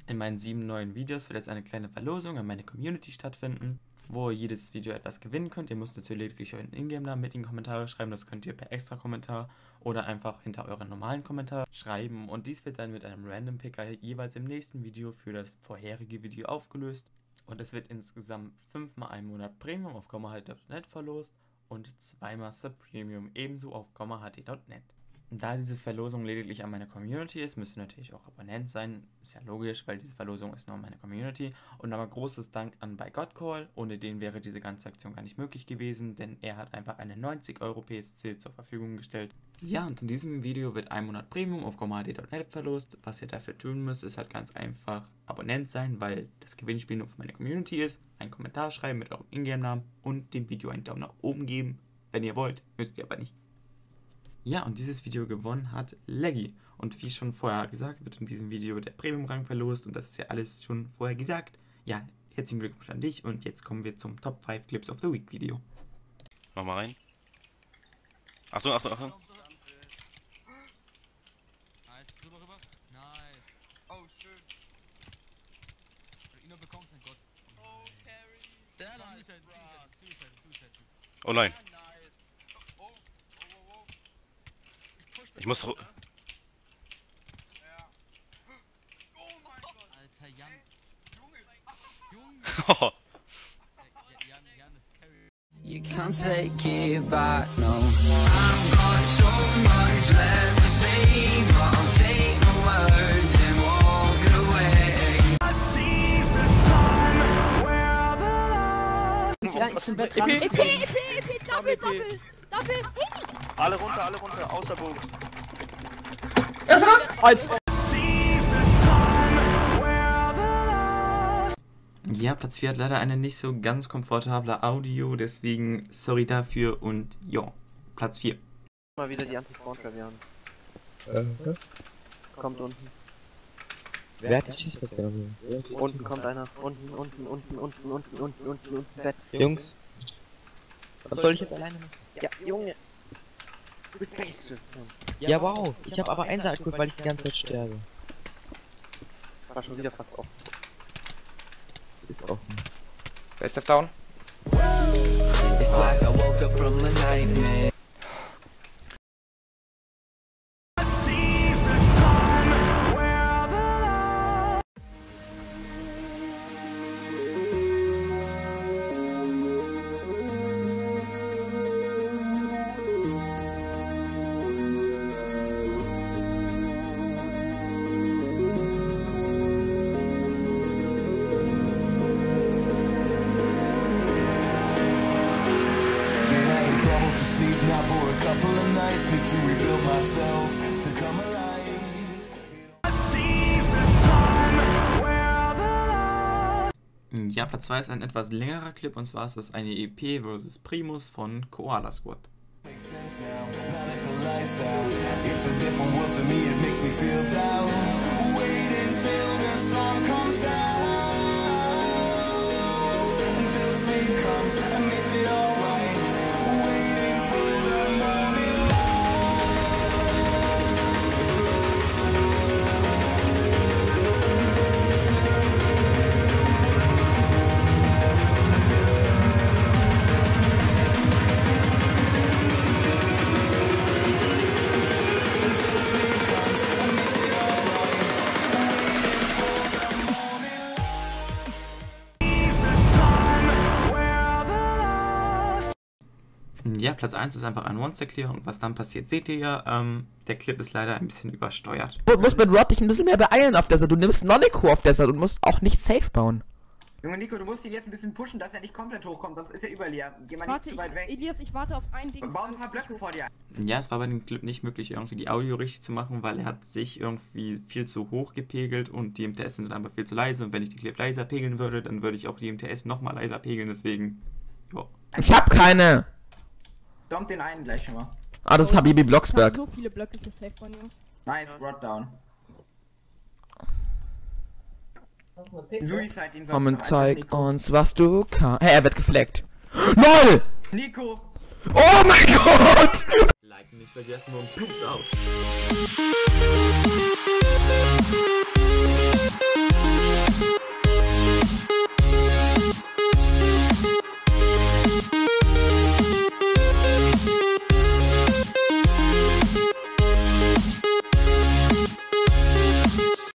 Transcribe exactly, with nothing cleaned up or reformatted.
In meinen sieben neuen Videos wird jetzt eine kleine Verlosung an meine Community stattfinden, wo ihr jedes Video etwas gewinnen könnt. Ihr müsst natürlich lediglich euren Ingame-Namen mit in die Kommentare schreiben. Das könnt ihr per Extra-Kommentar oder einfach hinter euren normalen Kommentar schreiben. Und dies wird dann mit einem Random-Picker jeweils im nächsten Video für das vorherige Video aufgelöst. Und es wird insgesamt fünfmal einen Monat Premium auf komma h d punkt net verlost und zweimal Sub-Premium ebenso auf komma h d punkt net. Da diese Verlosung lediglich an meine Community ist, müsst ihr natürlich auch Abonnent sein. Ist ja logisch, weil diese Verlosung ist nur an meine Community. Und aber großes Dank an bei Godcall. Ohne den wäre diese ganze Aktion gar nicht möglich gewesen, denn er hat einfach eine neunzig Euro P S C zur Verfügung gestellt. Ja, und in diesem Video wird ein Monat Premium auf komma h d punkt net verlost. Was ihr dafür tun müsst, ist halt ganz einfach Abonnent sein, weil das Gewinnspiel nur für meine Community ist. Einen Kommentar schreiben mit eurem Ingame-Namen und dem Video einen Daumen nach oben geben, wenn ihr wollt. Müsst ihr aber nicht. Ja, und dieses Video gewonnen hat Leggy. Und wie schon vorher gesagt, wird in diesem Video der Premium-Rang verlost. Und das ist ja alles schon vorher gesagt. Ja, herzlichen Glückwunsch an dich. Und jetzt kommen wir zum Top fünf Clips of the Week Video. Mach mal rein. Achtung, Achtung, Achtung. Nice, rüber, rüber. Nice. Oh, schön. Ino bekommst einen Gott. Oh, Carry. Der nice, Suicide, Suicide. Oh nein. Ich muss... Ja. Oh mein Gott. Alter, Jan. Junge. Junge. Jan, Jan ist Carry. You can't take it back, no. I've got so much left to say, but I'll take my words and walk away. I seize the sun where the Ja, ich bin Bett dran. E P, E P, E P, Doppel, Doppel, Doppel. Alle runter, alle runter, außer Bogen. Das war Holz. Ja, Platz vier hat leider eine nicht so ganz komfortable Audio, deswegen sorry dafür und ja, Platz vier. Mal wieder die Anti-Spawn-Trap an. Äh, Kommt unten. wer hat die Schieße genommen? Unten kommt einer. Unten, unten, unten, unten, unten, unten, unten, unten, Bett. Jungs, was soll ich jetzt alleine machen? Ja, Junge. Du bist Beste. Ja, wow, ich habe aber Einser geholt, weil ich die ganze Zeit sterbe. War schon wieder fast offen. Ist offen. Wer ist down? It's like I woke up from a nightmare. Now for a couple of nights, need to rebuild myself to come alive. I seize the sun where the... Ja, Platz zwei ist ein etwas längerer Clip und zwar ist das eine E P versus Primus von Koala Squad. Makes sense now, now that the lights out. It's a different world to me, it makes me feel down. Wait until the storm comes down. Until the sleep comes and makes it alright. Waiting for the morning light. Until the sleep comes and makes it alright. Waiting for the morning light. Is the sun where the lost... Ja, Platz eins ist einfach ein Monster-Clear und was dann passiert, seht ihr ja. Ähm, der Clip ist leider ein bisschen übersteuert. Du musst mit Rod dich ein bisschen mehr beeilen auf Desert. Du nimmst Nonico auf Desert und musst auch nicht safe bauen. Junge Nico, du musst ihn jetzt ein bisschen pushen, dass er nicht komplett hochkommt, sonst ist er überleer. Geh mal Warte, nicht zu weit ich, weg. Elias, ich warte auf ein Ding. Und bau ein paar Blöcke vor dir. Ja, es war bei dem Clip nicht möglich, irgendwie die Audio richtig zu machen, weil er hat sich irgendwie viel zu hoch gepegelt und die M T S sind dann aber viel zu leise. Und wenn ich die Clip leiser pegeln würde, dann würde ich auch die M T S nochmal leiser pegeln, deswegen, jo. Ich hab keine. Dump den einen gleich schon mal. Ah, das ist Habibi Blocksberg. Ich hab so viele Blöcke für Safe Bonnie. Nice, Rod down. Suicide ihn Komm und sonst zeig Nico. uns, was du kannst. Hey, er wird gefleckt. LOL! Nico! Oh mein Gott! Like nicht vergessen und Pins auf.